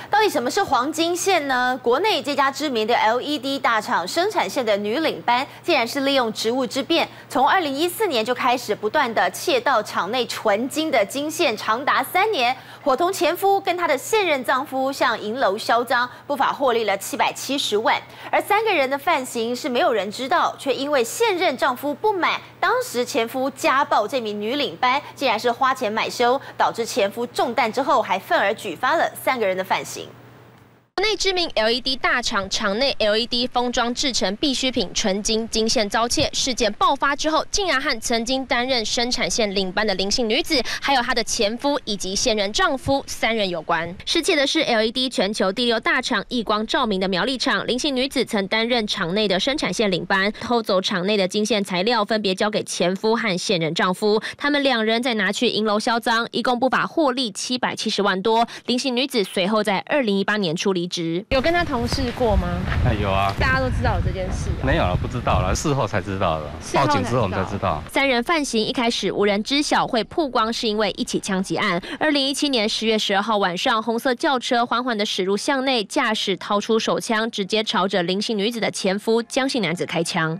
到底什么是黄金线呢？国内这家知名的 LED 大厂生产线的女领班，竟然是利用职务之便，从2014年就开始不断的窃盗厂内纯金的金线，长达3年，伙同前夫跟她的现任丈夫向银楼销赃，不法获利了770万。而3个人的犯行是没有人知道，却因为现任丈夫不满当时前夫家暴这名女领班，竟然是花钱买凶，导致前夫中弹之后还愤而举发了3个人的犯行。 国内知名 LED 大厂厂内 LED 封装制成必需品纯金金线遭窃事件爆发之后，竟然和曾经担任生产线领班的林姓女子，还有她的前夫以及现任丈夫3人有关。失窃的是 LED 全球第6大厂亿光照明的苗栗厂，林姓女子曾担任厂内的生产线领班，偷走厂内的金线材料，分别交给前夫和现任丈夫。他们2人再拿去银楼销赃，一共不法获利770万多。林姓女子随后在2018年处离。有跟他同事过吗？ 有啊， 大家都知道有这件事、 没有了，不知道了，事后才知道的。报警之后我们才知道。 3人犯行一开始无人知晓，会曝光是因为一起枪击案。2017年10月12号晚上，红色轿车缓缓地驶入巷内，驾驶掏出手枪，直接朝着林姓女子的前夫江姓男子开枪。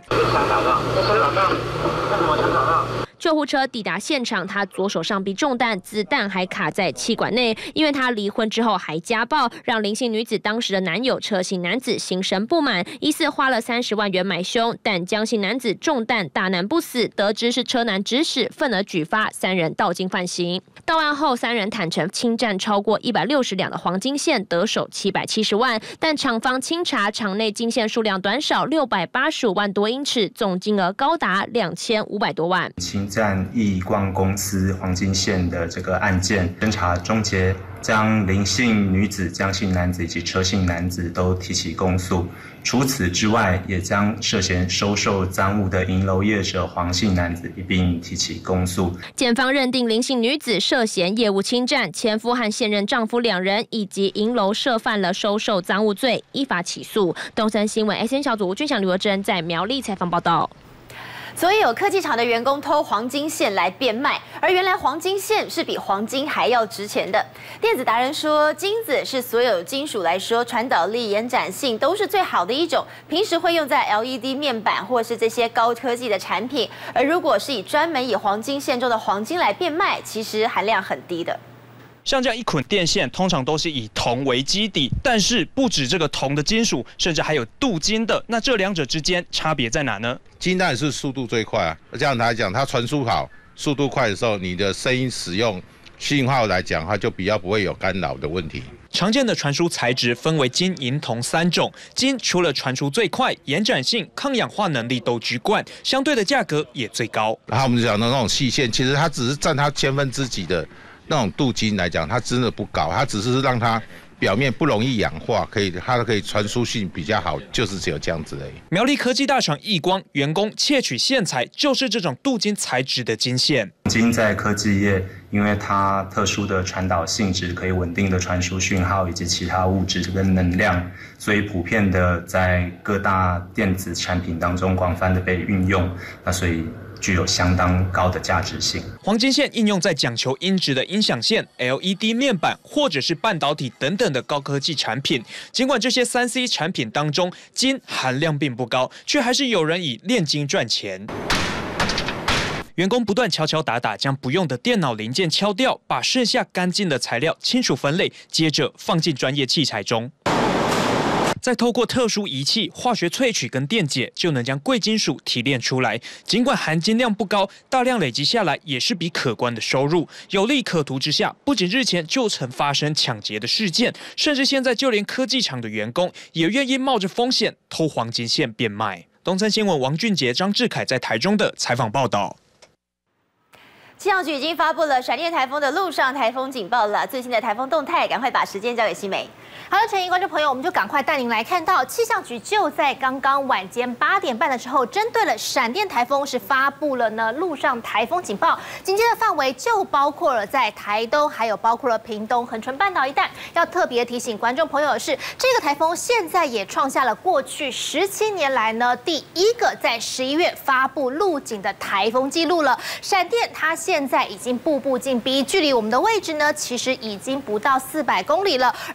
救护车抵达现场，他左手上臂中弹，子弹还卡在气管内。因为他离婚之后还家暴，让林姓女子当时的男友车姓男子心生不满，疑似花了30万元买凶，但江姓男子中弹大难不死，得知是车男指使，愤而举发，3人到京犯行。到案后，3人坦承侵占超过160两的黄金线，得手770万，但厂方清查厂内金线数量短少685万多英尺，总金额高达2500多万。 占亿光公司黄金线的这个案件侦查终结，将林姓女子、江姓男子以及车姓男子都提起公诉。除此之外，也将涉嫌收受赃物的银楼业者黄姓男子一并提起公诉。 检方认定林姓女子涉嫌业务侵占，前夫和现任丈夫2人以及银楼涉犯了收受赃物罪，依法起诉。东森新闻 SN 小组吴俊祥、吕若珍在苗栗采访报道。 所以有科技厂的员工偷黄金线来变卖，而原来黄金线是比黄金还要值钱的。电子达人说，金子是所有金属来说传导力、延展性都是最好的一种，平时会用在 LED 面板或是这些高科技的产品。而如果是专门以黄金线中的黄金来变卖，其实含量很低的。 像这样一捆电线，通常都是以铜为基底，但是不止这个铜的金属，甚至还有镀金的。那这2者之间差别在哪呢？ 金当然是速度最快啊，这样来讲，它传输好、速度快的时候，你的声音使用信号来讲，它就比较不会有干扰的问题。 常见的传输材质分为金、银、铜3种。金除了传输最快，延展性、抗氧化能力都居冠，相对的价格也最高。 然后我们讲的那种细线，其实它只是占它千分之几的。那种镀金来讲，它真的不高，它只是让它表面不容易氧化，它可以传输性比较好，就是只有这样子而已。 苗栗科技大厂亿光员工窃取线材，就是这种镀金材质的金线。 金在科技业，因为它特殊的传导性质，可以稳定的传输讯号以及其他物质跟能量，所以普遍的在各大电子产品当中广泛的被运用。那所以具有相当高的价值性。 黄金线应用在讲求音质的音响线、LED 面板或者是半导体等等的高科技产品。尽管这些3C 产品当中金含量并不高，却还是有人以炼金赚钱。员工不断敲敲打打，将不用的电脑零件敲掉，把剩下干净的材料清除分类，接着放进专业器材中。再透过特殊仪器、化学萃取跟电解，就能将贵金属提炼出来。尽管含金量不高，大量累积下来也是笔可观的收入。有利可图之下，不仅日前就曾发生抢劫的事件，甚至现在就连科技厂的员工也愿意冒着风险偷黄金线变卖。东森新闻王俊杰、张志凯在台中的采访报道。 气象局已经发布了闪电台风的陆上台风警报了。最新的台风动态，赶快把时间交给西美。 好的，陈怡观众朋友，我们就赶快带您来看到气象局就在刚刚晚间8点半的时候，针对了闪电台风是发布了陆上台风警报，警戒的范围就包括了在台东，还有包括了屏东、恒春半岛一带。要特别提醒观众朋友的是，这个台风现在也创下了过去17年来第一个在11月发布陆警的台风记录了。闪电它现在已经步步进逼，距离我们的位置其实已经不到400公里了，而且在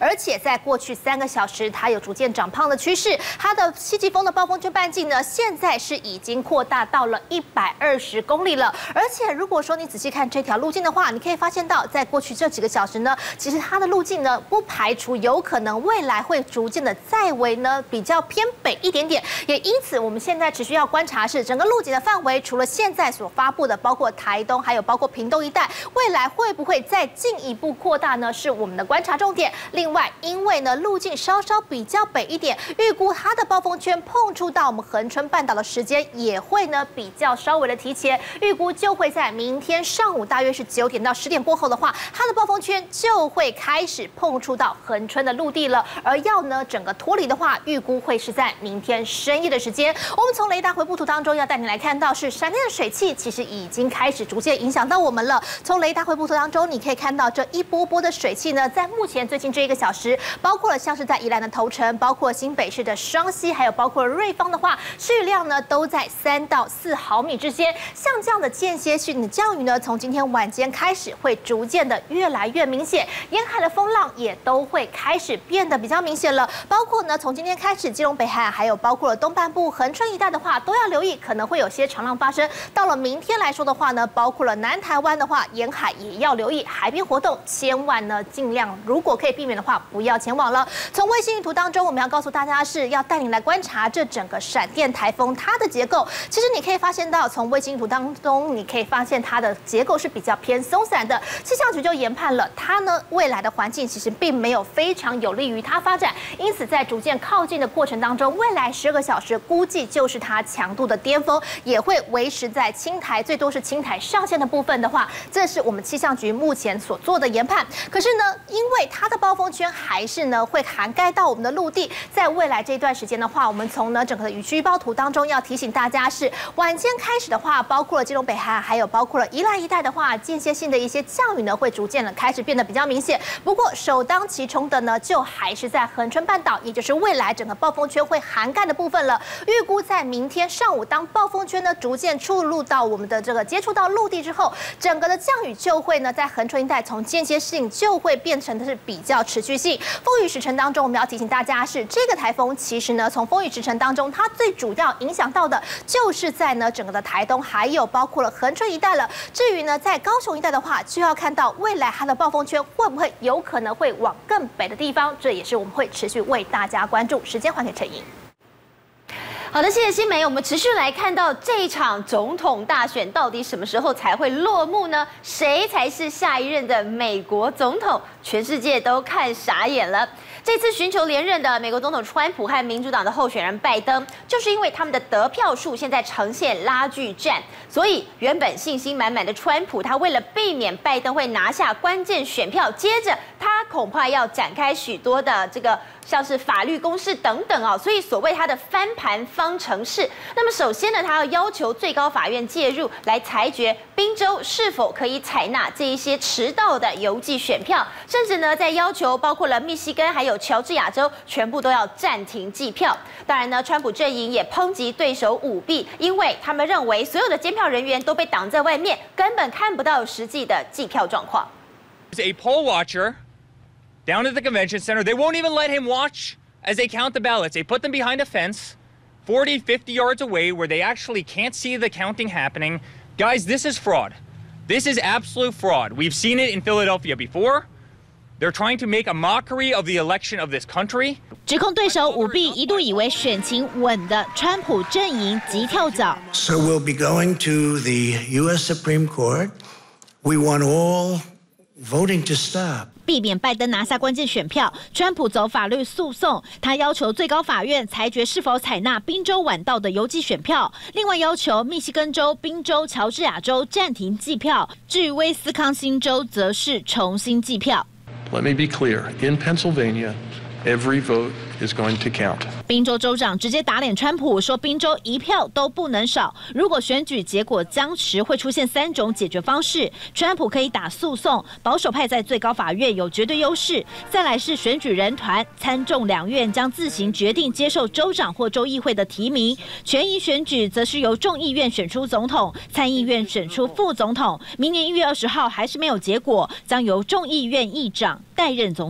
在过去3个小时，它有逐渐长胖的趋势。它的西极风的暴风圈半径呢，现在是已经扩大到了120公里了。而且如果说你仔细看这条路径的话，你可以发现到，在过去这几个小时呢，其实它的路径呢，不排除有可能未来会逐渐的再为呢比较偏北一点点。也因此，我们现在持续要观察是整个路径的范围，除了现在所发布的，包括台东，还有包括屏东一带，未来会不会再进一步扩大呢？是我们的观察重点。另外，因为呢路径稍稍比较北一点，预估它的暴风圈碰触到我们恒春半岛的时间也会呢比较稍微的提前，预估就会在明天上午大约是9点到10点过后的话，它的暴风圈就会开始碰触到恒春的陆地了。而要呢整个脱离的话，预估会是在明天深夜的时间。我们从雷达回布图当中要带你来看到，是闪电的水汽其实已经开始逐渐影响到我们了。从雷达回布图当中，你可以看到这一波波的水汽呢，在目前最近这1个小时，包括了像是在宜兰的头城，包括新北市的双溪，还有包括瑞芳的话，雨量呢都在3到4毫米之间。像这样的间歇性的降雨呢，从今天晚间开始会逐渐的越来越明显，沿海的风浪也都会开始变得比较明显了。包括呢，从今天开始，基隆北海岸还有包括了东半部恒春一带的话，都要留意可能会有些长浪发生。到了明天来说的话呢，包括了南台湾的话，沿海也要留意海边活动，千万呢尽量如果可以避免的话，不要前往了。从卫星云图当中，我们要告诉大家是要带你来观察这整个闪电台风它的结构。其实你可以发现到，从卫星云图当中，你可以发现它的结构是比较偏松散的。气象局就研判了，它呢未来的环境其实并没有非常有利于它发展，因此在逐渐靠近的过程当中，未来12个小时估计就是它强度的巅峰，也会维持在青台，最多是青台上线的部分的话，这是我们气象局目前所做的研判。可是呢，因为它的暴风圈还是呢会涵盖到我们的陆地，在未来这一段时间的话，我们从呢整个的雨区预报图当中要提醒大家是，晚间开始的话，包括了基隆北海岸，还有包括了宜兰一带的话，间歇性的一些降雨呢会逐渐的开始变得比较明显。不过首当其冲的呢，就还是在恒春半岛，也就是未来整个暴风圈会涵盖的部分了。预估在明天上午，当暴风圈呢逐渐出入到我们的这个接触到陆地之后，整个的降雨就会呢在恒春一带从间歇性就会变成的是比较持续性。风雨时程当中，我们要提醒大家是，这个台风其实呢从风雨时程当中，它最主要影响到的就是在呢整个的台东，还有包括了恒春一带了。至于呢在高雄一带的话，就要看到未来它的暴风圈会不会有可能会往更北的地方，这也是我们会持续为大家关注。时间还给陈莹。 好的，谢谢新梅。我们持续来看到这一场总统大选到底什么时候才会落幕呢？谁才是下一任的美国总统？全世界都看傻眼了。这次寻求连任的美国总统川普和民主党的候选人拜登，就是因为他们的得票数现在呈现拉锯战，所以原本信心满满的川普，他为了避免拜登会拿下关键选票，接着他恐怕要展开许多的这个像是法律公示等等哦，所以所谓他的翻盘方程式。那么首先呢，他要求最高法院介入来裁决宾州是否可以采纳这一些迟到的邮寄选票，甚至呢在要求包括了密西根还有乔治亚州全部都要暂停计票。当然呢，川普阵营也抨击对手舞弊，因为他们认为所有的监票人员都被挡在外面，根本看不到实际的计票状况。 A poll watcher down at the convention center. They won't even let him watch as they count the ballots. They put them behind a fence, 40, 50 yards away, where they actually can't see the counting happening. Guys, this is fraud. This is absolute fraud. We've seen it in Philadelphia before. They're trying to make a mockery of the election of this country. 指控对手舞弊，一度以为选情稳的川普阵营急跳脚。 So we'll be going to the U.S. Supreme Court. We want all voting to stop. 避免拜登拿下关键选票，川普走法律诉讼，他要求最高法院裁决是否采纳宾州晚到的邮寄选票，另外要求密西根州、宾州、乔治亚州暂停计票，至于威斯康星州则是重新计票。 Let me be clear. In Pennsylvania, every vote is going to count. 宾州州长直接打脸川普，说宾州一票都不能少。如果选举结果僵持，会出现3种解决方式：川普可以打诉讼，保守派在最高法院有绝对优势；再来是选举人团，参众两院将自行决定接受州长或州议会的提名；全议选举则是由众议院选出总统，参议院选出副总统。明年1月20号还是没有结果，将由众议院议长代任总统。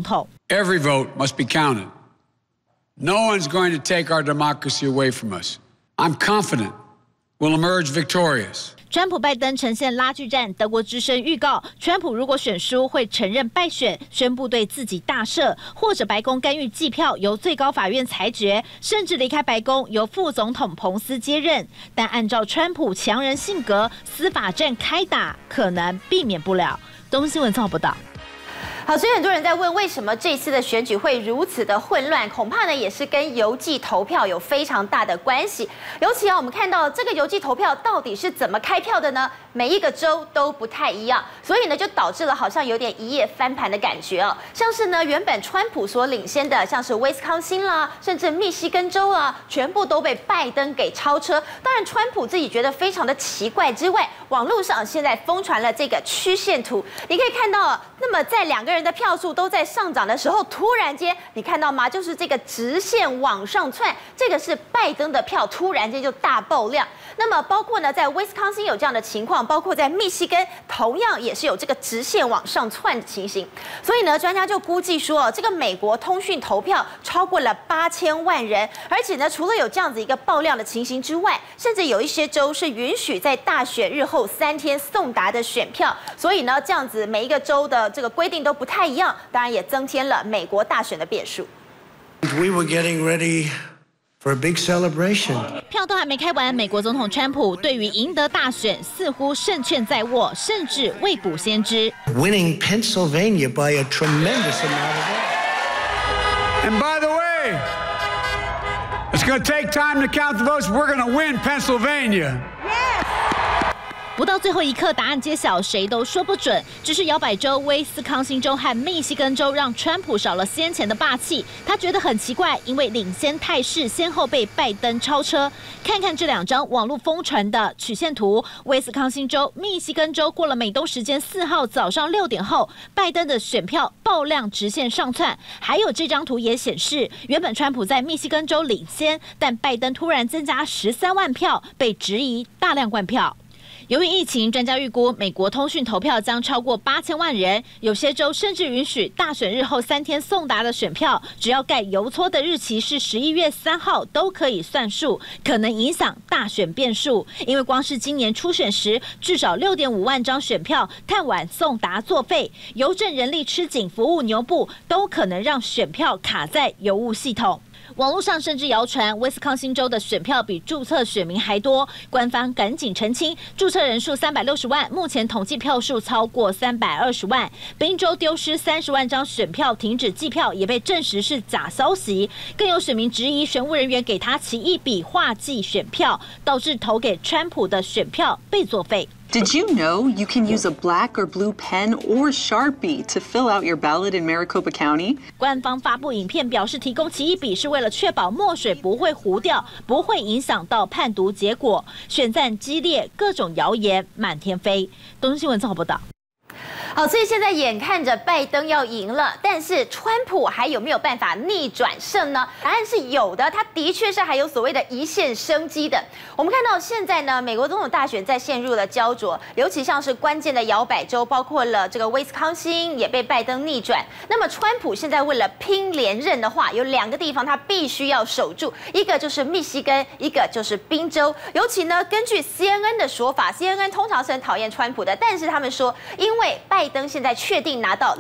Every vote must be counted. No one's going to take our democracy away from us. I'm confident we'll emerge victorious. 川普拜登呈现拉锯战，德国之声预告，川普如果选输，会承认败选，宣布对自己大赦，或者白宫干预计票，由最高法院裁决，甚至离开白宫，由副总统彭斯接任。但按照川普强人性格，司法战开打可能避免不了。东森新闻综合报道。 好，所以很多人在问，为什么这次的选举会如此的混乱？恐怕呢也是跟邮寄投票有非常大的关系。尤其我们看到这个邮寄投票到底是怎么开票的呢？每一个州都不太一样，所以呢就导致了好像有点一夜翻盘的感觉哦。像是呢原本川普所领先的，像是威斯康星啦，甚至密西根州啊，全部都被拜登给超车。当然，川普自己觉得非常的奇怪之外，网络上现在疯传了这个曲线图，你可以看到，那么在两个人的票数都在上涨的时候，突然间你看到吗？就是这个直线往上窜，这个是拜登的票，突然间就大爆量。那么包括呢，在威斯康星有这样的情况，包括在密西根同样也是有这个直线往上窜的情形。所以呢，专家就估计说，这个美国通讯投票超过了8000万人，而且呢，除了有这样子一个爆量的情形之外，甚至有一些州是允许在大选日后3天送达的选票。所以呢，这样子每一个州的这个规定都不太一样，当然也增添了美国大选的变数。 We were getting ready for a big celebration. 票都还没开完，美国总统川普对于赢得大选似乎胜券在握，甚至未卜先知。 Winning Pennsylvania by a tremendous amount of votes. And by the way, it's going to take time to count the votes. We're going to win Pennsylvania. 不到最后一刻，答案揭晓，谁都说不准。只是摇摆州、威斯康星州和密西根州让川普少了先前的霸气，他觉得很奇怪，因为领先态势先后被拜登超车。看看这两张网络疯传的曲线图，威斯康星州、密西根州过了美东时间4号早上6点后，拜登的选票爆量直线上窜。还有这张图也显示，原本川普在密西根州领先，但拜登突然增加13万票，被质疑大量灌票。由于疫情，专家预估美国通讯投票将超过8000万人，有些州甚至允许大选日后3天送达的选票，只要盖邮戳的日期是11月3号，都可以算数，可能影响大选变数。因为光是今年初选时，至少6.5万张选票太晚送达作废，邮政人力吃紧，服务牛步，都可能让选票卡在邮务系统。网络上甚至谣传威斯康星州的选票比注册选民还多，官方赶紧澄清，注册人数360万，目前统计票数超过320万。宾州丢失30万张选票，停止计票也被证实是假消息，更有选民质疑选务人员给他奇异笔画记选票，导致投给川普的选票被作废。 Did you know you can use a black or blue pen or Sharpie to fill out your ballot in Maricopa County? 官方发布影片表示，提供奇异笔是为了确保墨水不会糊掉，不会影响到判读结果。选战激烈，各种谣言满天飞。东森新闻综合报道。 好，所以现在眼看着拜登要赢了，但是川普还有没有办法逆转胜呢？答案是有的，他的确是还有所谓的一线生机的。我们看到现在呢，美国总统大选在陷入了焦灼，尤其像是关键的摇摆州，包括了这个威斯康星也被拜登逆转。那么川普现在为了拼连任的话，有2个地方他必须要守住，一个就是密西根，一个就是宾州。尤其呢，根据 CNN 的说法 ，CNN 通常是很讨厌川普的，但是他们说，因为拜登现在确定拿到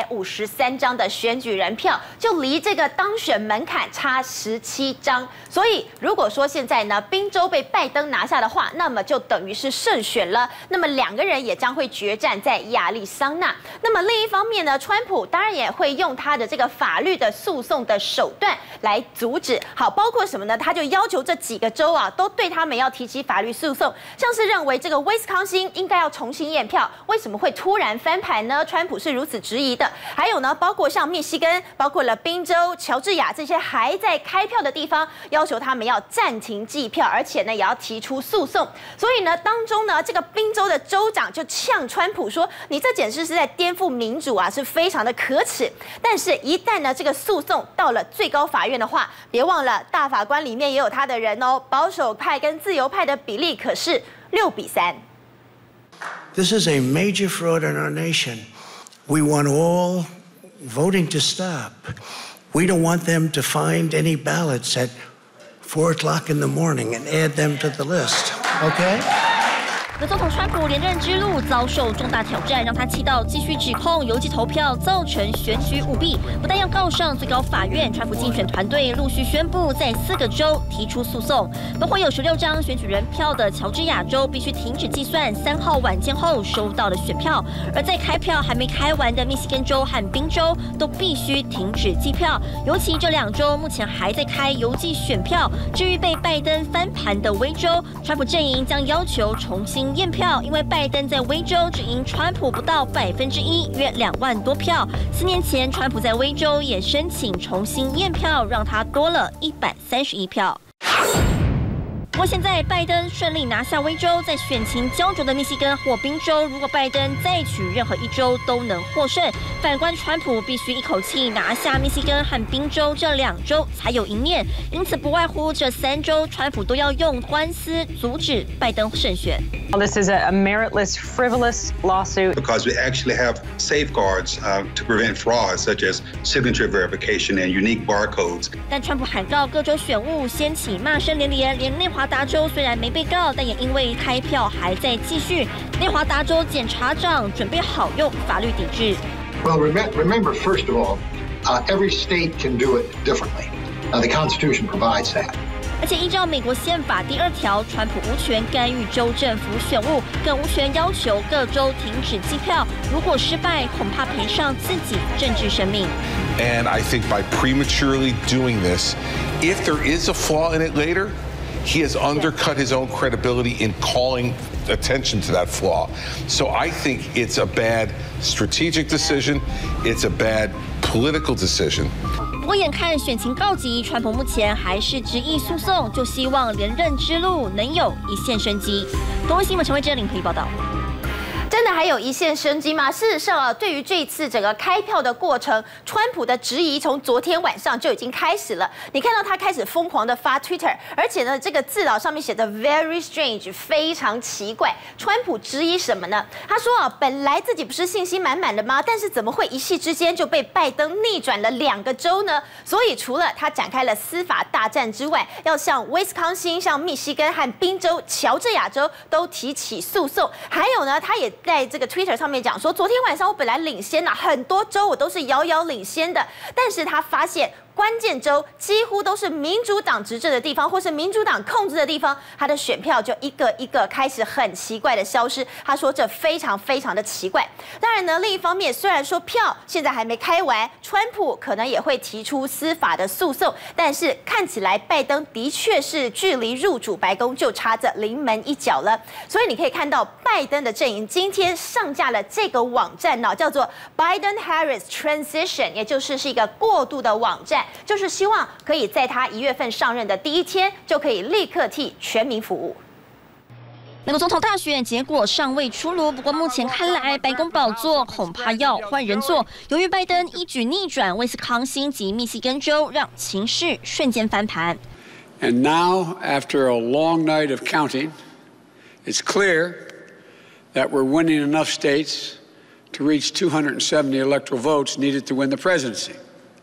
253张的选举人票，就离这个当选门槛差17张。所以如果说现在呢，宾州被拜登拿下的话，那么就等于是胜选了。那么2个人也将会决战在亚利桑那。那么另一方面呢，川普当然也会用他的这个法律的诉讼的手段来阻止。好，包括什么呢？他就要求这几个州啊，都对他们要提起法律诉讼，像是认为这个威斯康星应该要重新验票，为什么会突然翻盘呢？川普是如此质疑的。还有呢，包括像密西根，包括了宾州、乔治亚这些还在开票的地方，要求他们要暂停计票，而且呢也要提出诉讼。所以呢，当中呢，这个宾州的州长就呛川普说：“你这简直是在颠覆民主啊，是非常的可耻。”但是，一旦呢这个诉讼到了最高法院的话，别忘了大法官里面也有他的人哦，保守派跟自由派的比例可是6-3。 This is a major fraud in our nation. We want all voting to stop. We don't want them to find any ballots at 4 o'clock in the morning and add them to the list. Okay? 而总统川普连任之路遭受重大挑战，让他气到继续指控邮寄投票造成选举舞弊，不但要告上最高法院。川普竞选团队陆续宣布在4个州提出诉讼，包括有16张选举人票的乔治亚州必须停止计算3号晚间后收到的选票，而在开票还没开完的密西根州和宾州都必须停止计票。尤其这2州目前还在开邮寄选票。至于被拜登翻盘的威州，川普阵营将要求重新验票，因为拜登在威州只赢川普不到1%，约2万多票。4年前，川普在威州也申请重新验票，让他多了131票。不过现在拜登顺利拿下威州，在选情焦灼的密西根或宾州，如果拜登再取任何一州都能获胜。反观川普必须一口气拿下密西根和宾州这2州才有赢面，因此不外乎这3州，川普都要用官司阻止拜登胜选。 This is a meritless, frivolous lawsuit. Because we actually have safeguards to prevent fraud, such as signature verification and unique barcodes. 但川普喊告各州选务，掀起骂声连连，连内华达州虽然没被告，但也因为开票还在继续。内华达州检察长准备好用法律抵制。 Well, remember, first of all, every state can do it differently. The Constitution provides that. 而且依照美国宪法第2条，川普无权干预州政府选务，更无权要求各州停止计票。如果失败，恐怕赔上自己政治生命。 And I think by prematurely doing this, if there is a flaw in it later, he has undercut his own credibility in calling attention to that flaw. So I think it's a bad strategic decision. It's a bad political decision. 不过眼看选情告急，川普目前还是执意诉讼，就希望连任之路能有一线生机。东卫新闻陈慧珍领报道。 真的还有一线生机吗？事实上啊，对于这一次整个开票的过程，川普的质疑从昨天晚上就已经开始了。你看到他开始疯狂的发 Twitter， 而且呢，这个字上面写的 very strange， 非常奇怪。川普质疑什么呢？他说啊，本来自己不是信心满满的吗？但是怎么会一夕之间就被拜登逆转了2个州呢？所以除了他展开了司法大战之外，要向威斯康星、像密西根和宾州、乔治亚州都提起诉讼。还有呢，他也在这个 Twitter 上面讲说，昨天晚上我本来领先了很多州，我都是遥遥领先的，但是他发现关键州几乎都是民主党执政的地方，或是民主党控制的地方，他的选票就一个一个开始很奇怪的消失。他说这非常非常的奇怪。当然呢，另一方面，虽然说票现在还没开完，川普可能也会提出司法的诉讼，但是看起来拜登的确是距离入主白宫就差着临门一脚了。所以你可以看到拜登的阵营今天上架了这个网站呢，叫做 Biden-Harris Transition， 也就是一个过渡的网站。就是希望可以在他1月份上任的第1天，就可以立刻替全民服务。 美国总统大选结果尚未出炉，不过目前看来，白宫宝座恐怕要换人坐。由于拜登一举逆转威斯康星及密西根州，让情势瞬间翻盘。 And now, after a long night of counting, it's clear that we're winning enough states to reach 270 electoral votes needed to win the presidency.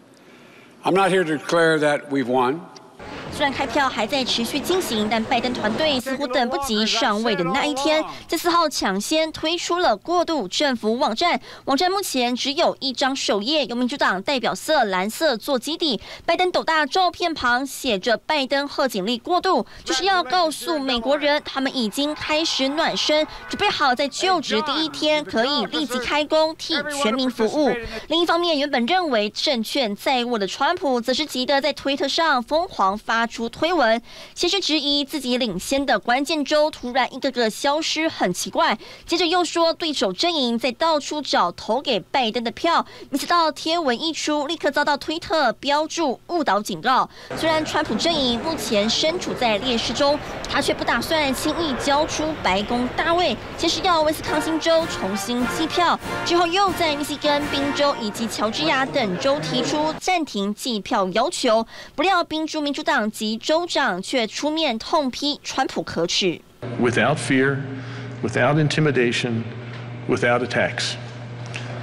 I'm not here to declare that we've won. 虽然开票还在持续进行，但拜登团队似乎等不及上位的那一天，在4号抢先推出了过渡政府网站。网站目前只有1张首页，由民主党代表色蓝色做基底，拜登斗大照片旁写着“拜登贺锦丽过渡”，就是要告诉美国人，他们已经开始暖身，准备好在就职第1天可以立即开工，替全民服务。另一方面，原本认为胜券在握的川普，则是急得在推特上疯狂发出推文，先是质疑自己领先的关键州突然一个个消失，很奇怪。接着又说对手阵营在到处找投给拜登的票，没想到贴文一出，立刻遭到推特标注误导警告。虽然川普阵营目前身处在劣势中，他却不打算轻易交出白宫大位，先是要威斯康星州重新计票，之后又在密西根、宾州以及乔治亚等州提出暂停计票要求。不料宾州民主党及州长却出面痛批川普可耻。 Without fear, without intimidation, without attacks.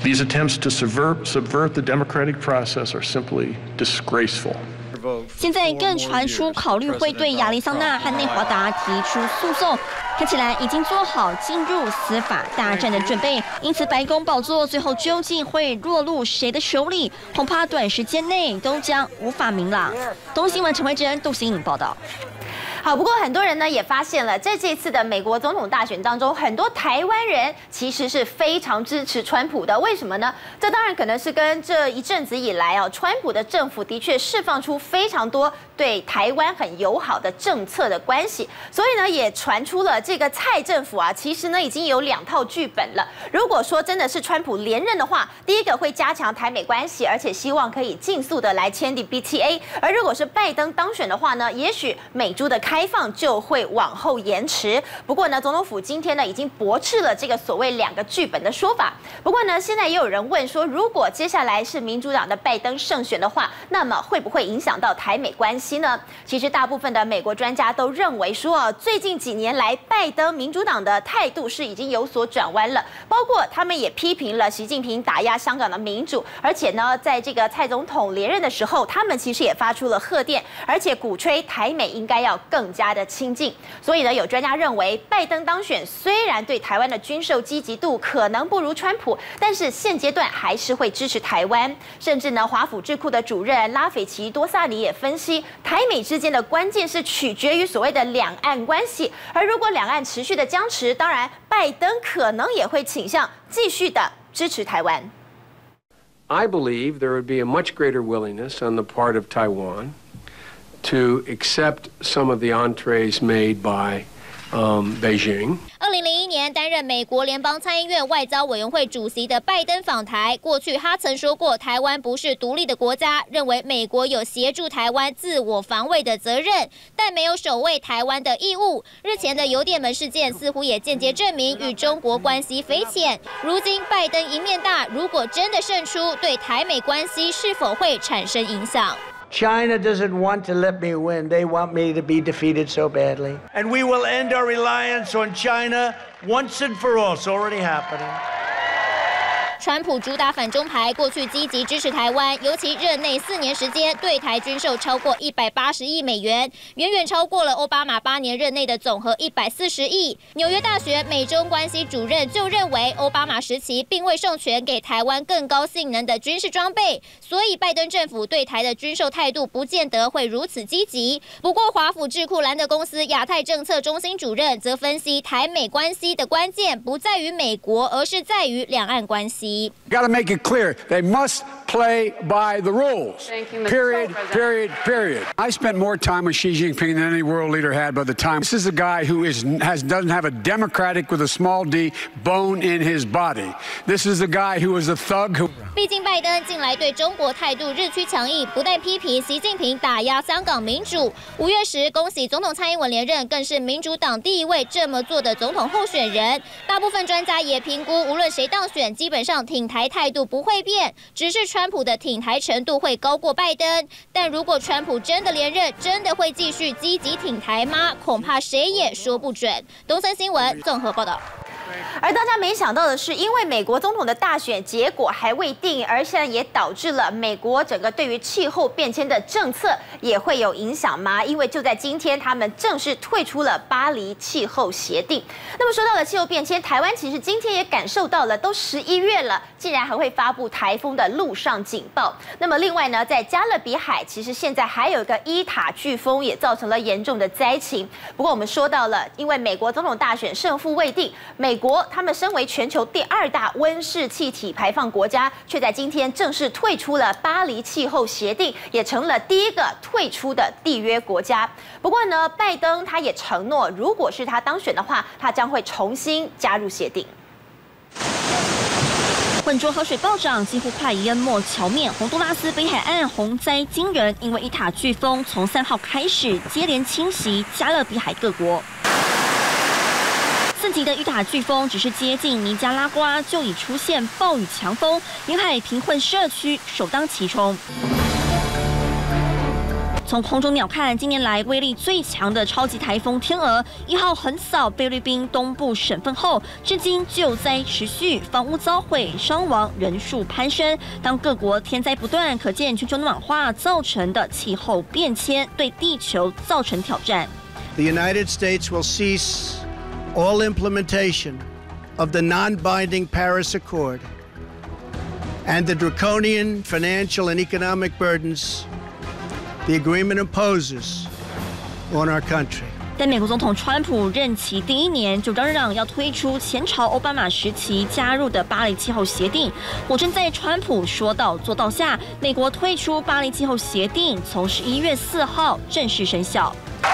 These attempts to subvert the democratic process are simply disgraceful. 现在更传出考虑会对亚利桑那和内华达提出诉讼，看起来已经做好进入司法大战的准备。因此，白宫宝座最后究竟会落入谁的手里，恐怕短时间内都将无法明朗。东新闻陈慧珍、杜新颖报道。 好，不过很多人呢也发现了，在这次的美国总统大选当中，很多台湾人其实是非常支持川普的。为什么呢？这当然可能是跟这一阵子以来啊，川普的政府的确释放出非常多对台湾很友好的政策的关系，所以呢也传出了这个蔡政府啊，其实呢已经有2套剧本了。如果说真的是川普连任的话，第一个会加强台美关系，而且希望可以尽速的来签订 BTA； 而如果是拜登当选的话呢，也许美猪的开放就会往后延迟。不过呢，总统府今天呢已经驳斥了这个所谓2个剧本的说法。不过呢，现在也有人问说，如果接下来是民主党的拜登胜选的话，那么会不会影响到台美关系呢？其实大部分的美国专家都认为说，最近几年来，拜登民主党的态度是已经有所转弯了，包括他们也批评了习近平打压香港的民主，而且呢，在这个蔡总统连任的时候，他们其实也发出了贺电，而且鼓吹台美应该要更加的亲近。所以呢，有专家认为，拜登当选虽然对台湾的军售积极度可能不如川普，但是现阶段还是会支持台湾。甚至呢，华府智库的主任拉斐奇多萨尼也分析，台美之间的关键是取决于所谓的两岸关系，而如果两岸持续的僵持，当然拜登可能也会倾向继续的支持台湾。 I believe there would be a much greater willingness on the part of Taiwan to accept some of the entrees made by Beijing. 2001年担任美国联邦参议院外交委员会主席的拜登访台，过去他曾说过，台湾不是独立的国家，认为美国有协助台湾自我防卫的责任，但没有守卫台湾的义务。日前的邮电门事件似乎也间接证明与中国关系匪浅。如今拜登赢面大，如果真的胜出，对台美关系是否会产生影响？ China doesn't want to let me win. They want me to be defeated so badly. And we will end our reliance on China once and for all. It's already happening. 川普主打反中牌，过去积极支持台湾，尤其任内4年时间，对台军售超过180亿美元，远远超过了奥巴马8年任内的总和140亿。纽约大学美中关系主任就认为，奥巴马时期并未授权给台湾更高性能的军事装备，所以拜登政府对台的军售态度不见得会如此积极。不过，华府智库兰德公司亚太政策中心主任则分析，台美关系的关键不在于美国，而是在于两岸关系。 Got to make it clear they must play by the rules. Period, period, period. I spent more time with Xi Jinping than any world leader had by the time. This is a guy who doesn't have a democratic with a small d bone in his body. This is a guy who is a thug who. 毕竟拜登近来对中国态度日趋强硬，不但批评习近平打压香港民主，5月时恭喜总统蔡英文连任，更是民主党第1位这么做的总统候选人。大部分专家也评估，无论谁当选，基本上挺台态度不会变，只是川普的挺台程度会高过拜登。但如果川普真的连任，真的会继续积极挺台吗？恐怕谁也说不准。东森新闻综合报道。 而大家没想到的是，因为美国总统的大选结果还未定，而现在也导致了美国整个对于气候变迁的政策也会有影响吗？因为就在今天，他们正式退出了巴黎气候协定。那么说到了气候变迁，台湾其实今天也感受到了，都11月了，竟然还会发布台风的陆上警报。那么另外呢，在加勒比海，其实现在还有一个伊塔飓风，也造成了严重的灾情。不过我们说到了，因为美国总统大选胜负未定，美国他们身为全球第2大温室气体排放国家，却在今天正式退出了巴黎气候协定，也成了第1个退出的缔约国家。不过呢，拜登他也承诺，如果是他当选的话，他将会重新加入协定。 浑浊河水暴涨，几乎快淹没桥面。洪都拉斯北海岸洪灾惊人，因为伊塔飓风从3号开始接连侵袭加勒比海各国。4级的伊塔飓风只是接近尼加拉瓜，就已出现暴雨强风，沿海贫困社区首当其冲。 从空中鸟看，近年来威力最强的超级台风天鹅1号横扫菲律宾东部省份后，至今救灾持续，房屋遭毁，伤亡人数攀升。当各国天灾不断，可见全球暖化造成的气候变迁对地球造成挑战。 The United States will cease all implementation of the non-binding Paris Accord and the draconian financial and economic burdens the agreement imposes on our country. 但美国总统川普任期第1年就嚷嚷要推出前朝奥巴马时期加入的巴黎气候协定，果真在川普说到做到下，美国退出巴黎气候协定，从11月4号正式生效。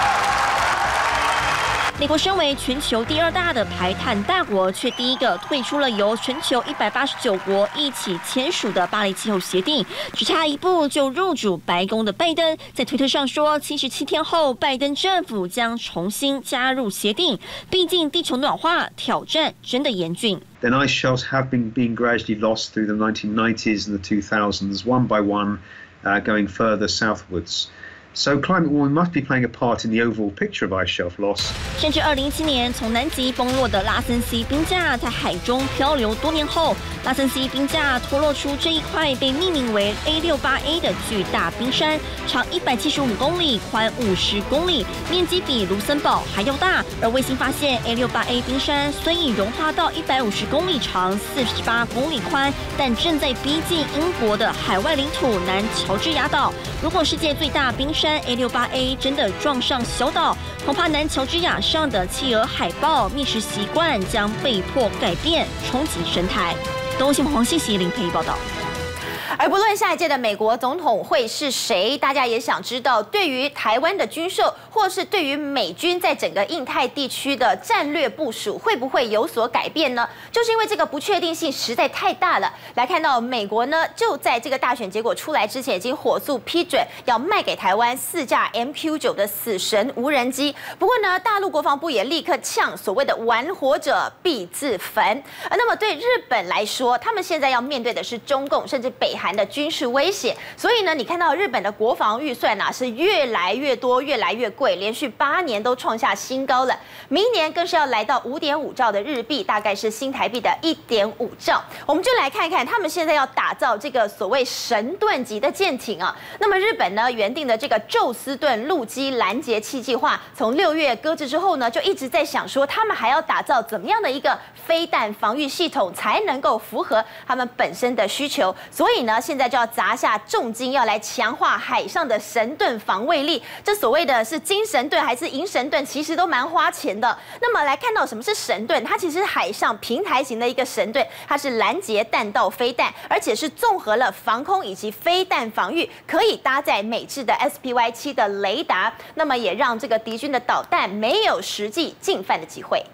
美国身为全球第2大的排碳大国，却第一个退出了由全球189国一起签署的巴黎气候协定，只差一步就入主白宫的拜登在推特上说，77天后，拜登政府将重新加入协定。毕竟地球暖化挑战真的严峻。 Then ice shelves have been being gradually lost through the 1990s and the 2000s, one by one, going further southwards. So climate warming must be playing a part in the overall picture of ice shelf loss. 甚至2017年从南极崩落的拉森西冰架在海中漂流多年后，拉森西冰架脱落出这一块被命名为 A68A 的巨大冰山，长175公里，宽50公里，面积比卢森堡还要大。而卫星发现 A68A 冰山虽已融化到150公里长、48公里宽，但正在逼近英国的海外领土南乔治亚岛。如果世界最大冰山 A68A 真的撞上小岛，恐怕南乔治亚上的企鹅、海豹觅食习惯将被迫改变，冲击生态。东新黄信息林培报道。 而不论下一届的美国总统会是谁，大家也想知道，对于台湾的军售，或是对于美军在整个印太地区的战略部署，会不会有所改变呢？就是因为这个不确定性实在太大了。来看到美国呢，就在这个大选结果出来之前，已经火速批准要卖给台湾4架 MQ9 的死神无人机。不过呢，大陆国防部也立刻呛所谓的玩火者必自焚。那么对日本来说，他们现在要面对的是中共甚至北韩的军事威胁，所以呢，你看到日本的国防预算是越来越多、越来越贵，连续8年都创下新高了。明年更是要来到5.5兆的日币，大概是新台币的1.5兆。我们就来看看他们现在要打造这个所谓神盾级的舰艇啊。那么日本呢原定的这个宙斯盾陆基拦截器计划，从6月搁置之后呢，就一直在想说，他们还要打造怎么样的一个飞弹防御系统，才能够符合他们本身的需求。所以呢，现在就要砸下重金，要来强化海上的神盾防卫力。这所谓的是金神盾还是银神盾，其实都蛮花钱的。那么来看到什么是神盾，它其实是海上平台型的一个神盾，它是拦截弹道飞弹，而且是综合了防空以及飞弹防御，可以搭载美制的 SPY-7的雷达，那么也让这个敌军的导弹没有实际进犯的机会。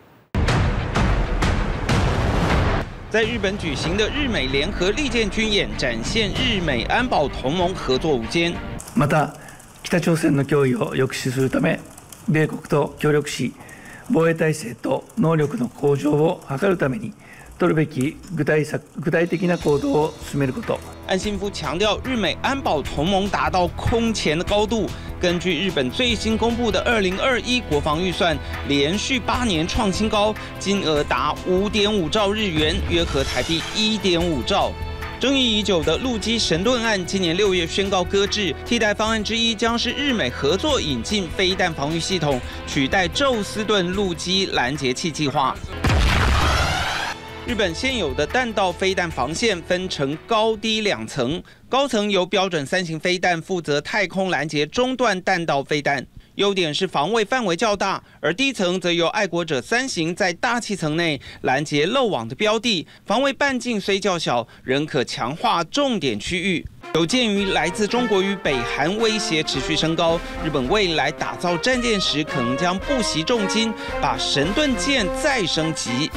在日本举行的日美联合利剑军演，展现日美安保同盟合作无间。 また、北朝鮮の脅威を抑止するため、米国と協力し、防衛体制と能力の向上を図るために、取るべき具体的な行動を進めること。 岸信夫强调，日美安保同盟达到空前的高度。根据日本最新公布的2021国防预算，连续8年创新高，金额达5.5兆日元，约合台币1.5兆。争议已久的陆基神盾案，今年6月宣告搁置。替代方案之一将是日美合作引进飞弹防御系统，取代宙斯盾陆基拦截器计划。日本现有的弹道飞弹防线分成高低2层，高层由标准3型飞弹负责太空拦截中段弹道飞弹，优点是防卫范围较大；而低层则由爱国者3型在大气层内拦截漏网的标的，防卫半径虽较小，仍可强化重点区域。有鉴于来自中国与北韩威胁持续升高，日本未来打造战舰时，可能将不惜重金把神盾舰再升级。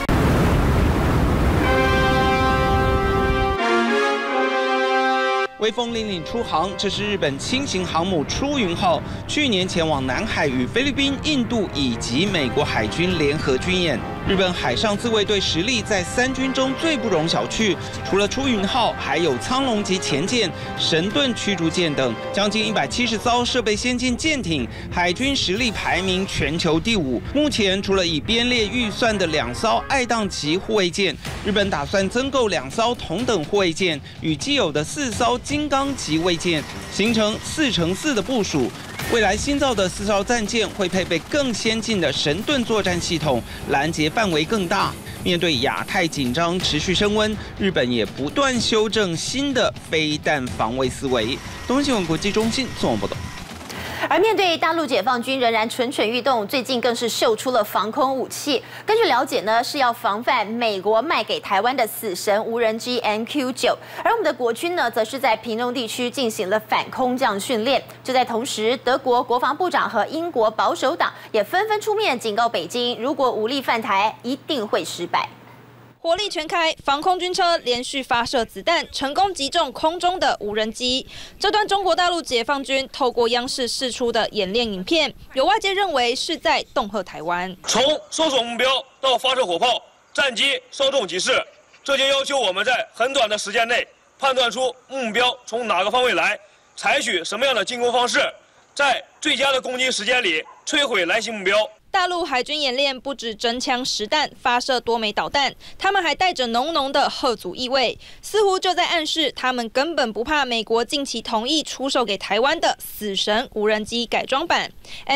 微风凛凛出航，这是日本轻型航母出云号，去年前往南海与菲律宾、印度以及美国海军联合军演。 日本海上自卫队实力在3军中最不容小觑，除了出云号，还有苍龙级前舰、神盾驱逐舰等，将近170艘设备先进舰艇，海军实力排名全球第5。目前除了已编列预算的2艘爱宕级护卫舰，日本打算增购2艘同等护卫舰，与既有的4艘金刚级卫舰形成4×4的部署。未来新造的4艘战舰会配备更先进的神盾作战系统，拦截范围更大。面对亚太紧张持续升温，日本也不断修正新的飞弹防卫思维。东新闻国际中心综合报道。 而面对大陆解放军仍然蠢蠢欲动，最近更是秀出了防空武器。根据了解呢，是要防范美国卖给台湾的死神无人机 MQ-9。而我们的国军呢，则是在屏东地区进行了反空降训练。就在同时，德国国防部长和英国保守党也纷纷出面警告北京，如果武力犯台，一定会失败。 火力全开，防空军车连续发射子弹，成功击中空中的无人机。这段中国大陆解放军透过央视释出的演练影片，有外界认为是在恫吓台湾。 从搜索目标到发射火炮，战机稍纵即逝，这就要求我们在很短的时间内判断出目标从哪个方位来，采取什么样的进攻方式，在最佳的攻击时间里摧毁来袭目标。 大陆海军演练不止真枪实弹发射多枚导弹，他们还带着浓浓的吓阻意味，似乎就在暗示他们根本不怕美国近期同意出售给台湾的死神无人机改装版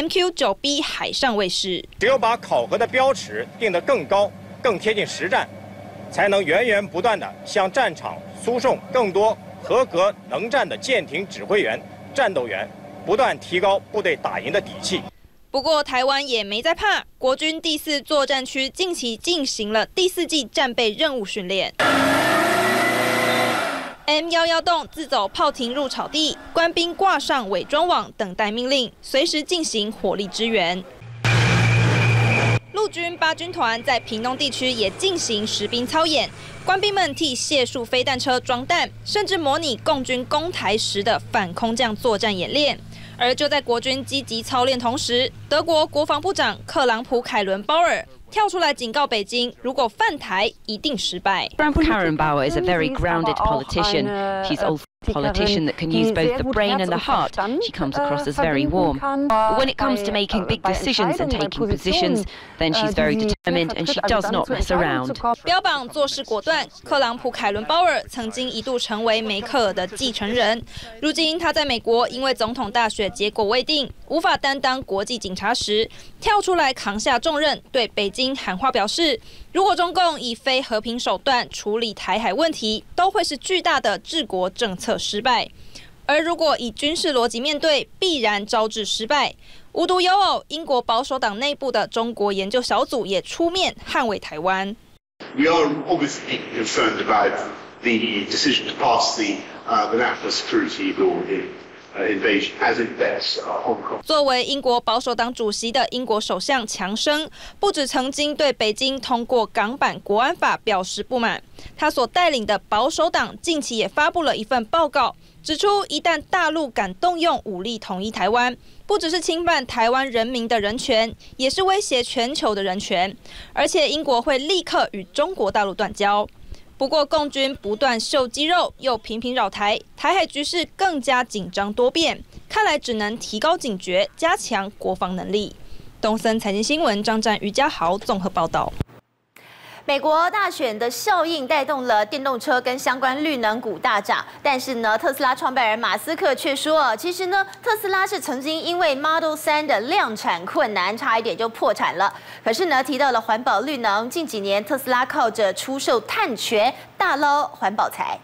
MQ-9B 海上卫士。 只有把考核的标尺定得更高、更贴近实战，才能源源不断地向战场输送更多合格能战的舰艇指挥员、战斗员，不断提高部队打赢的底气。 不过，台湾也没在怕，国军第4作战区近期进行了第4季战备任务训练。M11洞自走炮艇入草地，官兵挂上伪装网，等待命令，随时进行火力支援。陆军8军团在屏东地区也进行实兵操演，官兵们替解数飞弹车装弹，甚至模拟共军攻台时的反空降作战演练。而就在国军积极操练同时，德国国防部长克朗普·凯伦鲍尔跳出来警告北京，如果犯台，一定失败。 Karen Bauer is a very grounded politician. She's also a politician that can use both the brain and the heart. She comes across as very warm. But when it comes to making big decisions and taking positions, then she's very determined and she does not mess around. 标榜做事果断，克朗普·凯伦鲍尔曾经一度成为梅克尔的继承人。如今他在美国因为总统大选结果未定，无法担当国际警察时，跳出来扛下重任，对北京喊话表示，如果中共以非和平手段处理台海问题，都会是巨大的治国政策失败；而如果以军事逻辑面对，必然招致失败。无独有偶，英国保守党内部的中国研究小组也出面捍卫台湾。 We are obviously concerned about the decision to pass the national security law invasion as it affects Hong Kong. 作为英国保守党主席的英国首相强生，不止曾经对北京通过港版国安法表示不满，他所带领的保守党近期也发布了一份报告，指出一旦大陆敢动用武力统一台湾，不只是侵犯台湾人民的人权，也是威胁全球的人权，而且英国会立刻与中国大陆断交。不过，共军不断秀肌肉，又频频扰台，台海局势更加紧张多变，看来只能提高警觉，加强国防能力。东森财经新闻张占、于家豪综合报道。 美国大选的效应带动了电动车跟相关绿能股大涨，但是呢，特斯拉创办人马斯克却说，其实呢，特斯拉是曾经因为 Model 3的量产困难，差一点就破产了。可是呢，提到了环保绿能，近几年特斯拉靠着出售碳权大捞环保财。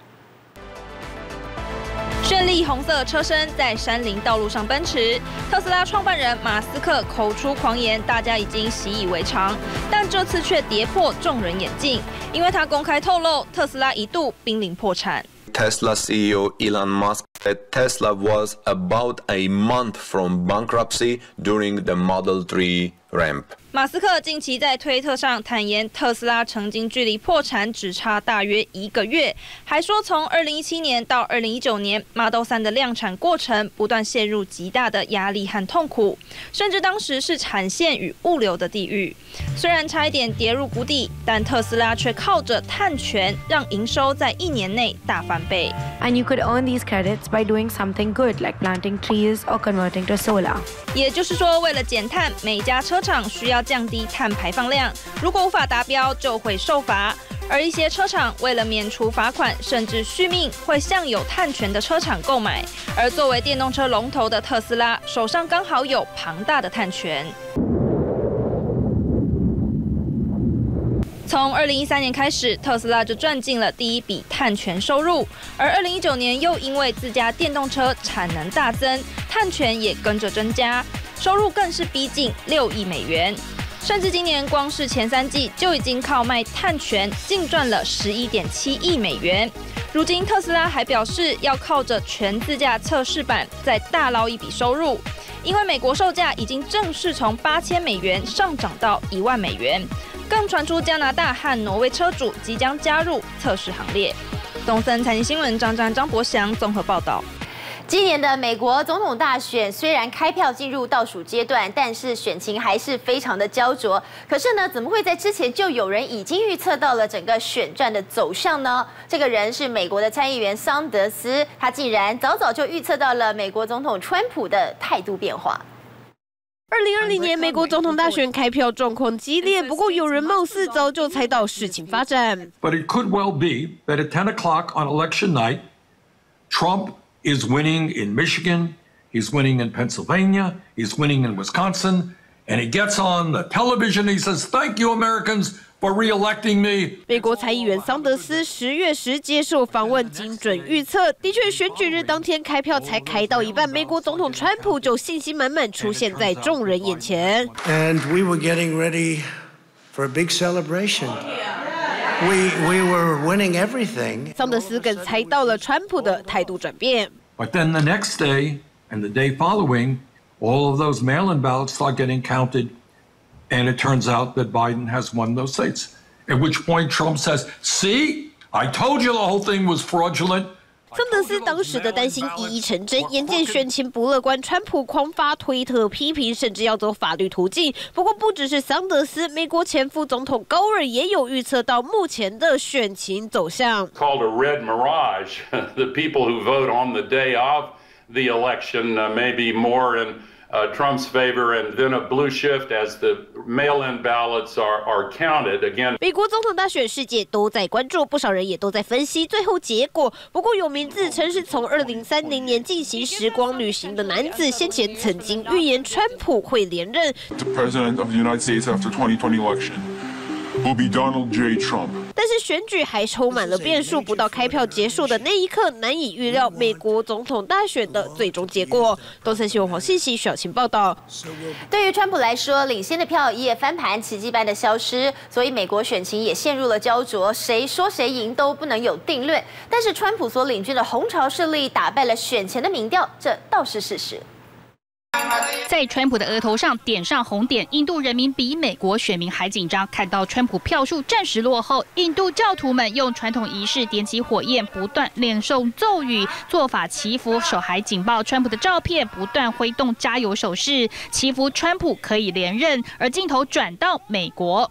绚丽红色车身在山林道路上奔驰，特斯拉创办人马斯克口出狂言，大家已经习以为常。但这次却跌破众人眼镜，因为他公开透露，特斯拉一度濒临破产。 Tesla CEO Elon Musk said Tesla was about a month from bankruptcy during the Model 3 ramp. 马斯克近期在推特上坦言，特斯拉曾经距离破产只差大约1个月，还说从2017年到2019年 Model 3的量产过程不断陷入极大的压力和痛苦，甚至当时是产线与物流的地狱。虽然差一点跌入谷底，但特斯拉却靠着碳权让营收在1年内大翻倍。 And you could earn these credits by doing something good like planting trees or converting to solar. 也就是说，为了减碳，每家车厂需要降低碳排放量，如果无法达标，就会受罚。而一些车厂为了免除罚款，甚至续命，会向有碳权的车厂购买。而作为电动车龙头的特斯拉，手上刚好有庞大的碳权。从2013年开始，特斯拉就赚进了第一笔碳权收入，而2019年又因为自家电动车产能大增，碳权也跟着增加，收入更是逼近6亿美元。甚至今年光是前3季就已经靠卖碳权净赚了11.7亿美元。如今特斯拉还表示要靠着全自驾测试版再大捞一笔收入，因为美国售价已经正式从8000美元上涨到1万美元。更传出加拿大和挪威车主即将加入测试行列。东森财经新闻张博祥综合报道。 今年的美国总统大选虽然开票进入倒数阶段，但是选情还是非常的焦灼。可是呢，怎么会在之前就有人已经预测到了整个选战的走向呢？这个人是美国的参议员桑德斯，他竟然早就预测到了美国总统川普的态度变化。 2020年美国总统大选开票状况激烈，不过有人貌似早就猜到事情发展。 But it could well be that at 10 o'clock on election night, Trump is winning in Michigan, he's winning in Pennsylvania, he's winning in Wisconsin, and he gets on the television and he says, "Thank you, Americans, for re-electing me." 美国参议员桑德斯10月10接受访问，精准预测，的确选举日当天开票才开到一半，美国总统川普就信心满满出现在众人眼前。 And we were getting ready for a big celebration. We were winning everything. 桑德斯更猜到了川普的态度转变。 But then the next day and the day following, all of those mail-in ballots start getting counted, and it turns out that Biden has won those states. At which point Trump says, "See, I told you the whole thing was fraudulent." 桑德斯当时的担心一一成真，眼见选情不乐观，川普狂发推特批评，甚至要走法律途径。不过不只是桑德斯，美国前副总统高尔也有预测到目前的选情走向。 Called a red mirage. The people who vote on the day of the election may be more in Trump's favor, and then a blue shift as the mail-in ballots are counted again. 美国总统大选，世界都在关注，不少人也都在分析最后结果。不过有名自称是从2030年进行时光旅行的男子，先前曾经预言川普会连任。 The president of the United States after 2020 election will be Donald J. Trump. 但是选举还充满了变数，不到开票结束的那一刻，难以预料美国总统大选的最终结果。东森新闻黄信息、小晴报道。 对于川普来说，领先的票一夜翻盘，奇迹般的消失，所以美国选情也陷入了焦灼，谁说谁赢都不能有定论。但是川普所领军的红潮势力打败了选前的民调，这倒是事实。 在川普的额头上点上红点，印度人民比美国选民还紧张。看到川普票数暂时落后，印度教徒们用传统仪式点起火焰，不断念诵咒语，做法祈福，手还紧抱川普的照片，不断挥动加油手势，祈福川普可以连任。而镜头转到美国。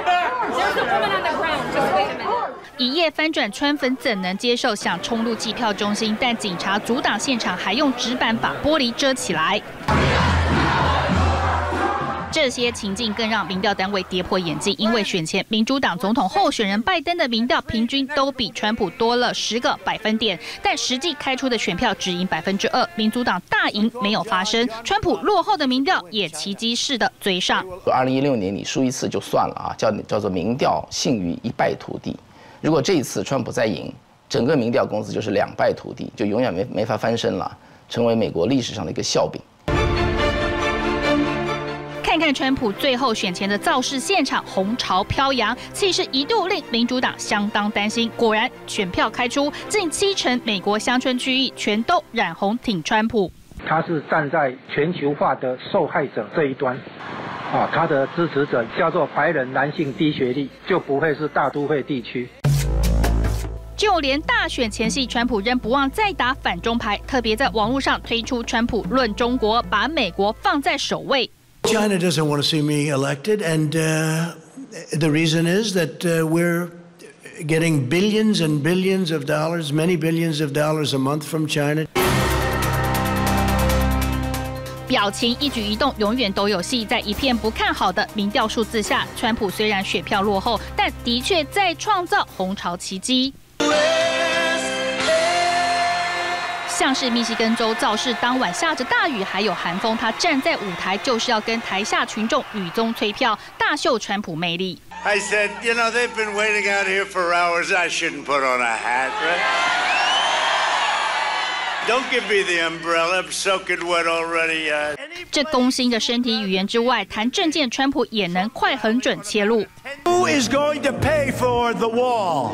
一夜翻转，川粉怎能接受？想冲入计票中心，但警察阻挡现场，还用纸板把玻璃遮起来。这些情境更让民调单位跌破眼镜，因为选前民主党总统候选人拜登的民调平均都比川普多了10个百分点，但实际开出的选票只赢2%，民主党大赢没有发生，川普落后的民调也奇迹式的追上。 2016年你输一次就算了啊，叫做民调信于一败涂地。如果这一次川普再赢，整个民调公司就是2败涂地，就永远没法翻身了，成为美国历史上的一个笑柄。 看看川普最后选前的造势现场，红潮飘扬，气势一度令民主党相当担心。果然，选票开出，近70%美国乡村区域全都染红挺川普。 他是站在全球化的受害者这一端， 他的支持者叫做白人男性低学历，就不会是大都会地区。 就连大选前夕，川普仍不忘再打反中牌，特别在网络上推出川普论中国，把美国放在首位。 China doesn't want to see me elected, and the reason is that we're getting billions and billions of dollars, many billions of dollars a month from China. 表情一举一动永远都有戏，在一片不看好的民调数字下，川普虽然选票落后，但的确在创造红潮奇迹。像是密西根州造势当晚下着大雨，还有寒风，他站在舞台就是要跟台下群众雨中催票，大秀川普魅力。 I said, you know, they've been waiting out here for hours. I shouldn't put on a hat, right? Don't give me the umbrella. I'm soaking wet already. 这攻心的身体语言之外，谈政见，川普也能快很准切入。 Who is going to pay for the wall?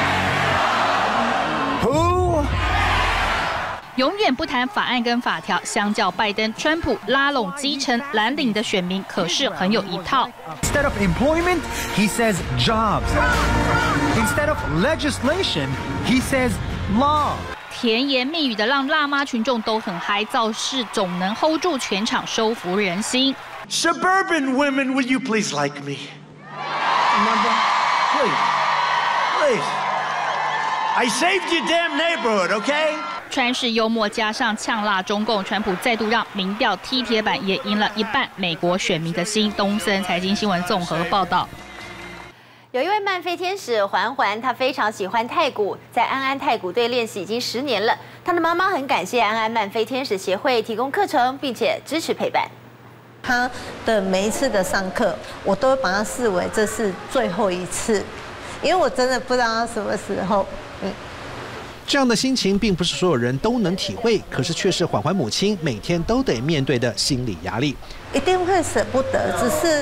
Who? 永远不谈法案跟法条，相较拜登，川普拉拢基层蓝领的选民可是很有一套。 Instead of employment, he says jobs. Instead of legislation, he says law. 甜言蜜语的让辣妈群众都很嗨，造势总能 hold 住全场，收服人心。 Suburban women, will you please like me? Remember? Please. I saved your damn neighborhood, okay? 川式幽默加上呛辣中共，川普再度让民调踢铁板，也赢了一半美国选民的心。东森财经新闻综合报道。 有一位慢飞天使环环，她非常喜欢太鼓，在安安太鼓队练习已经10年了。她的妈妈很感谢安安慢飞天使协会提供课程，并且支持陪伴。 他的每一次的上课，我都会把它视为这是最后一次，因为我真的不知道他什么时候。 这样的心情并不是所有人都能体会，可是却是环环母亲每天都得面对的心理压力。 一定会舍不得，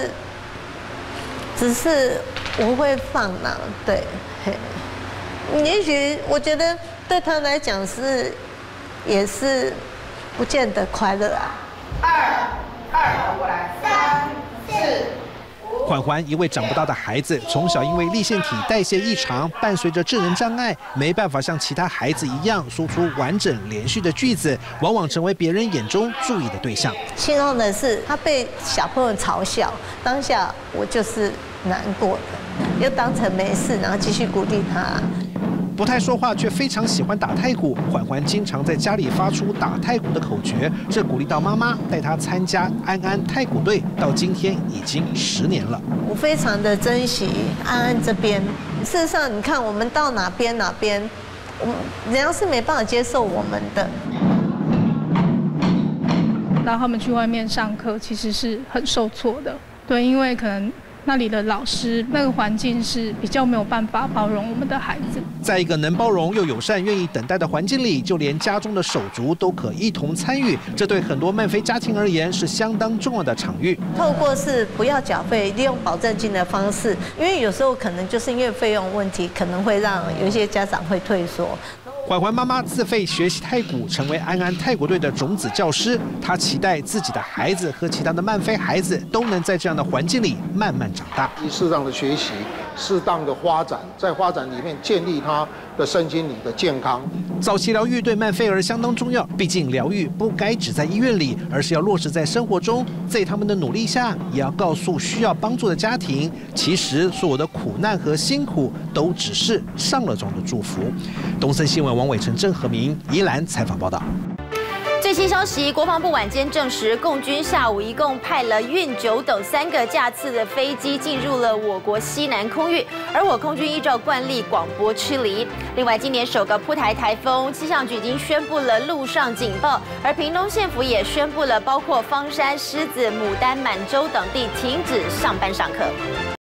只是我会放嘛，对。也许我觉得对他来讲也是不见得快乐啊。2过来，3、4。 环环一位长不大的孩子，从小因为粒腺体代谢异常，伴随着智能障碍，没办法像其他孩子一样说出完整连续的句子，往往成为别人眼中注意的对象。 形容的是他被小朋友嘲笑，当下我就是难过的，又当成没事，然后继续鼓励他。 不太说话却非常喜欢打太鼓，环环经常在家里发出打太鼓的口诀，这鼓励到妈妈带她参加安安太鼓队，到今天已经10年了。 我非常的珍惜安安这边。事实上，你看我们到哪边，人家是没办法接受我们的。 让他们去外面上课，其实是很受挫的。对，因为可能那里的老师那个环境是比较没有办法包容我们的孩子。 在一个能包容又友善、愿意等待的环境里，就连家中的手足都可一同参与，这对很多慢飞家庭而言是相当重要的场域。 透过是不要缴费，利用保证金的方式，因为有时候可能就是因为费用问题，可能会让有一些家长会退缩。 环环妈妈自费学习太鼓，成为安安太鼓队的种子教师。她期待自己的孩子和其他的慢飞孩子都能在这样的环境里慢慢长大。 适当的学习，适当的发展，在发展里面建立他的身心灵的健康。 早期疗愈对慢飞儿相当重要，毕竟疗愈不该只在医院里，而是要落实在生活中。在他们的努力下，也要告诉需要帮助的家庭，其实所有的苦难和辛苦都只是上了妆的祝福。东森新闻王伟成、郑和明宜兰采访报道。 最新消息，国防部晚间证实，共军下午一共派了运9等3个架次的飞机进入了我国西南空域，而我空军依照惯例广播驱离。另外，今年首个扑台台风，气象局已经宣布了陆上警报，而屏东县府也宣布了包括方山、狮子、牡丹、满洲等地停止上班上课。